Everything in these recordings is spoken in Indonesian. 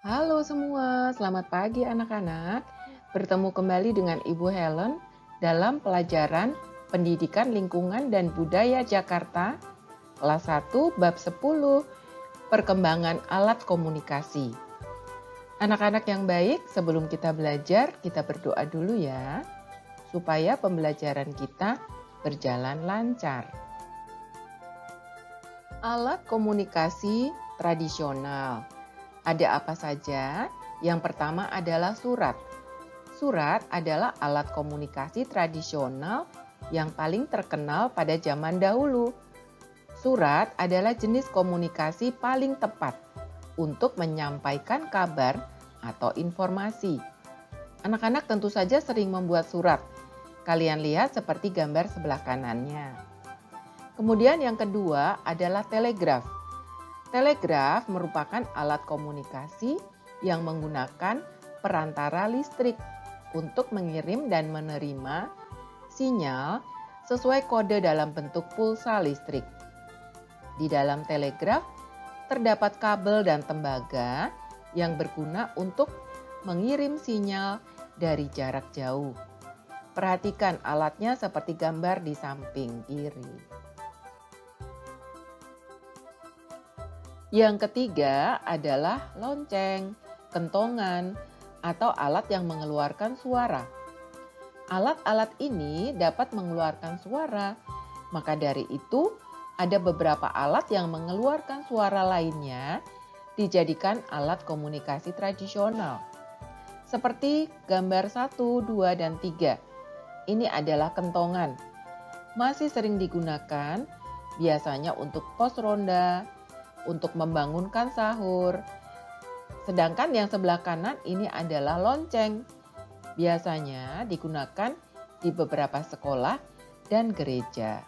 Halo semua, selamat pagi anak-anak. Bertemu kembali dengan Ibu Helen dalam pelajaran Pendidikan Lingkungan dan Budaya Jakarta, kelas 1 bab 10, Perkembangan Alat Komunikasi. Anak-anak yang baik, sebelum kita belajar, kita berdoa dulu ya, supaya pembelajaran kita berjalan lancar. Alat komunikasi tradisional. Ada apa saja? Yang pertama adalah surat. Surat adalah alat komunikasi tradisional yang paling terkenal pada zaman dahulu. Surat adalah jenis komunikasi paling tepat untuk menyampaikan kabar atau informasi. Anak-anak tentu saja sering membuat surat. Kalian lihat seperti gambar sebelah kanannya. Kemudian yang kedua adalah telegraf. Telegraf merupakan alat komunikasi yang menggunakan perantara listrik untuk mengirim dan menerima sinyal sesuai kode dalam bentuk pulsa listrik. Di dalam telegraf terdapat kabel dan tembaga yang berguna untuk mengirim sinyal dari jarak jauh. Perhatikan alatnya seperti gambar di samping kiri. Yang ketiga adalah lonceng, kentongan, atau alat yang mengeluarkan suara. Alat-alat ini dapat mengeluarkan suara, maka dari itu ada beberapa alat yang mengeluarkan suara lainnya dijadikan alat komunikasi tradisional. Seperti gambar 1, 2, dan 3. Ini adalah kentongan. Masih sering digunakan, biasanya untuk pos ronda, untuk membangunkan sahur. Sedangkan yang sebelah kanan ini adalah lonceng. Biasanya digunakan di beberapa sekolah dan gereja.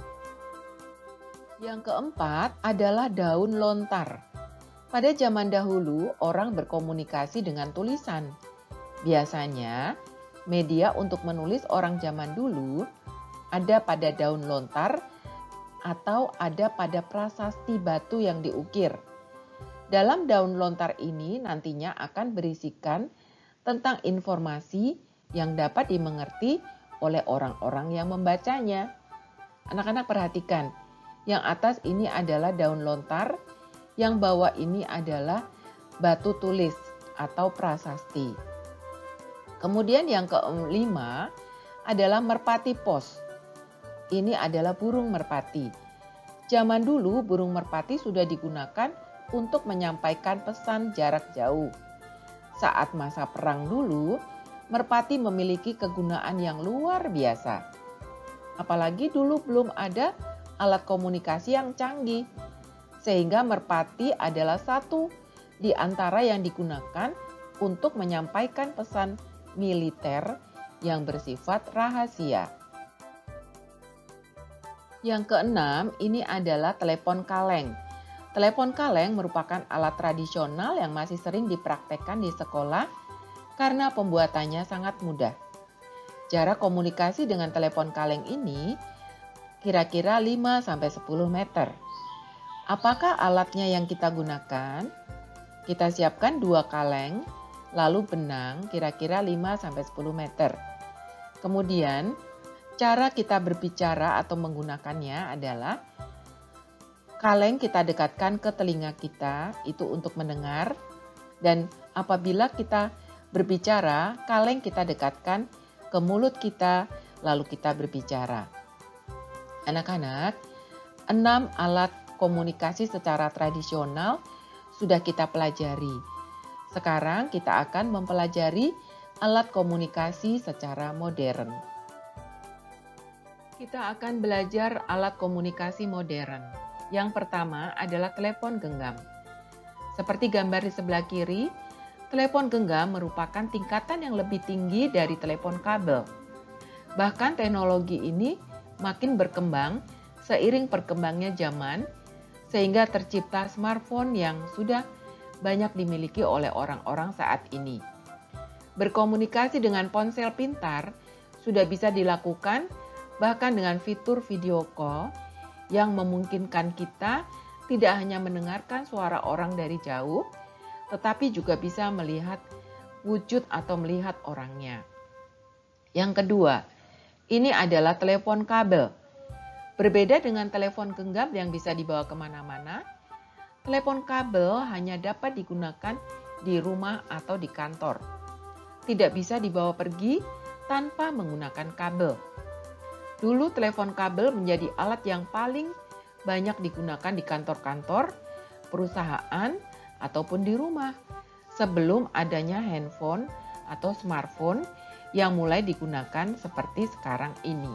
Yang keempat adalah daun lontar. Pada zaman dahulu, orang berkomunikasi dengan tulisan. Biasanya, media untuk menulis orang zaman dulu ada pada daun lontar atau ada pada prasasti batu yang diukir. Dalam daun lontar ini nantinya akan berisikan tentang informasi yang dapat dimengerti oleh orang-orang yang membacanya. Anak-anak perhatikan, yang atas ini adalah daun lontar, yang bawah ini adalah batu tulis atau prasasti. Kemudian yang kelima adalah merpati pos. Ini adalah burung merpati. Zaman dulu burung merpati sudah digunakan untuk menyampaikan pesan jarak jauh. Saat masa perang dulu, merpati memiliki kegunaan yang luar biasa. Apalagi dulu belum ada alat komunikasi yang canggih, sehingga merpati adalah satu di antara yang digunakan untuk menyampaikan pesan militer yang bersifat rahasia. Yang keenam, ini adalah telepon kaleng. Telepon kaleng merupakan alat tradisional yang masih sering dipraktekkan di sekolah karena pembuatannya sangat mudah. Jarak komunikasi dengan telepon kaleng ini kira-kira 5-10 meter. Apakah alatnya yang kita gunakan? Kita siapkan 2 kaleng, lalu benang kira-kira 5-10 meter. Kemudian, cara kita berbicara atau menggunakannya adalah kaleng kita dekatkan ke telinga kita, itu untuk mendengar. Dan apabila kita berbicara, kaleng kita dekatkan ke mulut kita, lalu kita berbicara. Anak-anak, 6 alat komunikasi secara tradisional sudah kita pelajari. Sekarang kita akan mempelajari alat komunikasi secara modern. Kita akan belajar alat komunikasi modern. Yang pertama adalah telepon genggam. Seperti gambar di sebelah kiri, telepon genggam merupakan tingkatan yang lebih tinggi dari telepon kabel. Bahkan teknologi ini makin berkembang seiring perkembangnya zaman, sehingga tercipta smartphone yang sudah banyak dimiliki oleh orang-orang saat ini. Berkomunikasi dengan ponsel pintar sudah bisa dilakukan bahkan dengan fitur video call yang memungkinkan kita tidak hanya mendengarkan suara orang dari jauh, tetapi juga bisa melihat wujud atau melihat orangnya. Yang kedua, ini adalah telepon kabel. Berbeda dengan telepon genggam yang bisa dibawa kemana-mana, telepon kabel hanya dapat digunakan di rumah atau di kantor. Tidak bisa dibawa pergi tanpa menggunakan kabel. Dulu telepon kabel menjadi alat yang paling banyak digunakan di kantor-kantor, perusahaan, ataupun di rumah sebelum adanya handphone atau smartphone yang mulai digunakan seperti sekarang ini.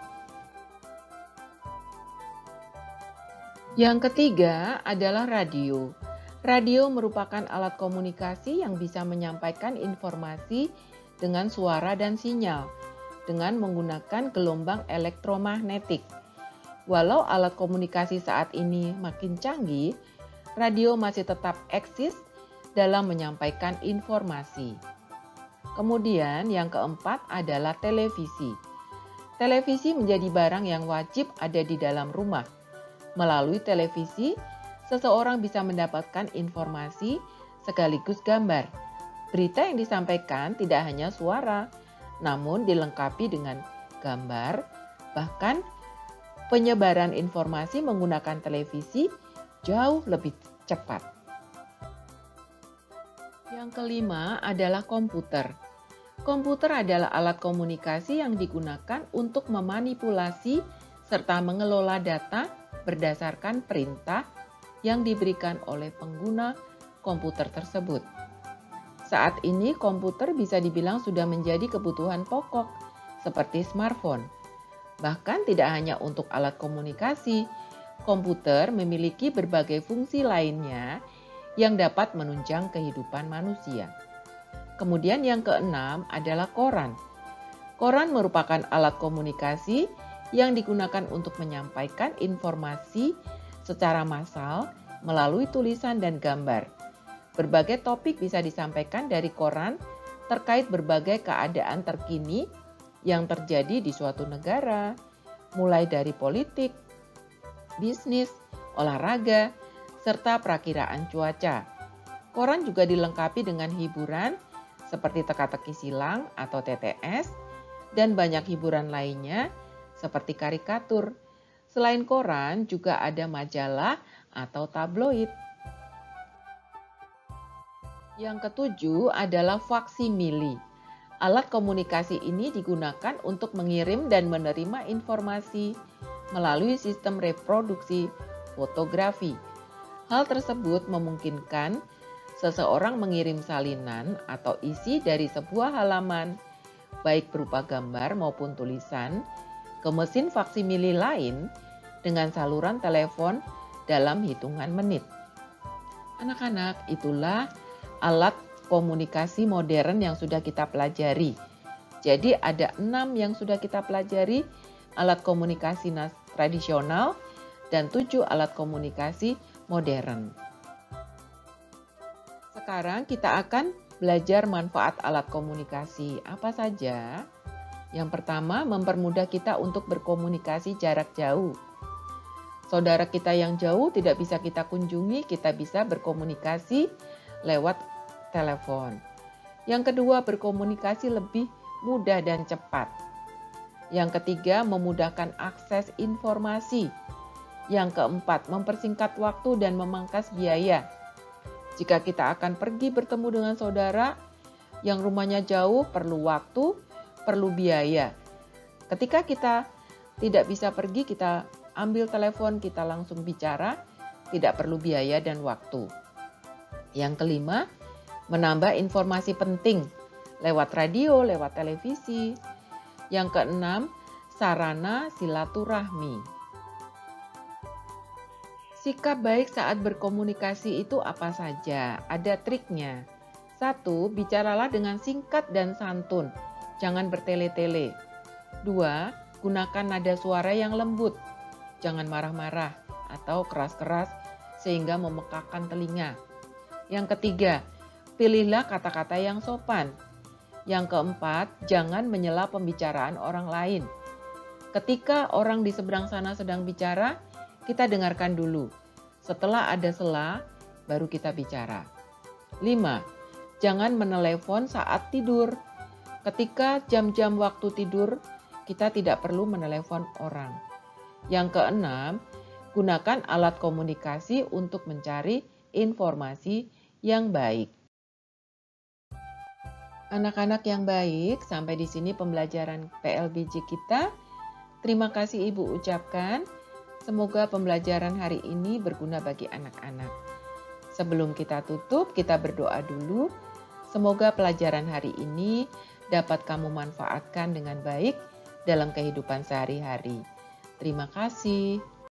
Yang ketiga adalah radio. Radio merupakan alat komunikasi yang bisa menyampaikan informasi dengan suara dan sinyal dengan menggunakan gelombang elektromagnetik. Walau alat komunikasi saat ini makin canggih, radio masih tetap eksis dalam menyampaikan informasi. Kemudian yang keempat adalah televisi. Televisi menjadi barang yang wajib ada di dalam rumah. Melalui televisi, seseorang bisa mendapatkan informasi sekaligus gambar. Berita yang disampaikan tidak hanya suara, namun dilengkapi dengan gambar, bahkan penyebaran informasi menggunakan televisi jauh lebih cepat. Yang kelima adalah komputer. Komputer adalah alat komunikasi yang digunakan untuk memanipulasi serta mengelola data berdasarkan perintah yang diberikan oleh pengguna komputer tersebut. Saat ini komputer bisa dibilang sudah menjadi kebutuhan pokok seperti smartphone. Bahkan tidak hanya untuk alat komunikasi, komputer memiliki berbagai fungsi lainnya yang dapat menunjang kehidupan manusia. Kemudian yang keenam adalah koran. Koran merupakan alat komunikasi yang digunakan untuk menyampaikan informasi secara massal melalui tulisan dan gambar. Berbagai topik bisa disampaikan dari koran terkait berbagai keadaan terkini yang terjadi di suatu negara, mulai dari politik, bisnis, olahraga, serta perakiraan cuaca. Koran juga dilengkapi dengan hiburan seperti teka-teki silang atau TTS dan banyak hiburan lainnya seperti karikatur. Selain koran juga ada majalah atau tabloid. Yang ketujuh adalah faksimili. Alat komunikasi ini digunakan untuk mengirim dan menerima informasi melalui sistem reproduksi fotografi. Hal tersebut memungkinkan seseorang mengirim salinan atau isi dari sebuah halaman, baik berupa gambar maupun tulisan, ke mesin faksimili lain dengan saluran telepon dalam hitungan menit. Anak-anak, itulah alat komunikasi modern yang sudah kita pelajari. Jadi ada 6 yang sudah kita pelajari, alat komunikasi tradisional dan 7 alat komunikasi modern. Sekarang kita akan belajar manfaat alat komunikasi. Apa saja? Yang pertama, mempermudah kita untuk berkomunikasi jarak jauh. Saudara kita yang jauh tidak bisa kita kunjungi, kita bisa berkomunikasi lewat telepon. Yang kedua, berkomunikasi lebih mudah dan cepat. Yang ketiga, memudahkan akses informasi. Yang keempat, mempersingkat waktu dan memangkas biaya. Jika kita akan pergi bertemu dengan saudara yang rumahnya jauh, perlu waktu, perlu biaya. Ketika kita tidak bisa pergi, kita ambil telepon, kita langsung bicara, tidak perlu biaya dan waktu. Yang kelima, menambah informasi penting lewat radio, lewat televisi. Yang keenam, sarana silaturahmi. Sikap baik saat berkomunikasi itu apa saja? Ada triknya. 1. Bicaralah dengan singkat dan santun. Jangan bertele-tele. 2. Gunakan nada suara yang lembut. Jangan marah-marah atau keras-keras sehingga memekakan telinga. Yang ketiga, pilihlah kata-kata yang sopan. Yang keempat, jangan menyela pembicaraan orang lain. Ketika orang di seberang sana sedang bicara, kita dengarkan dulu. Setelah ada sela, baru kita bicara. 5. Jangan menelepon saat tidur. Ketika jam-jam waktu tidur, kita tidak perlu menelepon orang. Yang keenam, gunakan alat komunikasi untuk mencari informasi yang baik. Anak-anak yang baik, sampai di sini pembelajaran PLBJ kita. Terima kasih Ibu ucapkan. Semoga pembelajaran hari ini berguna bagi anak-anak. Sebelum kita tutup, kita berdoa dulu. Semoga pelajaran hari ini dapat kamu manfaatkan dengan baik dalam kehidupan sehari-hari. Terima kasih.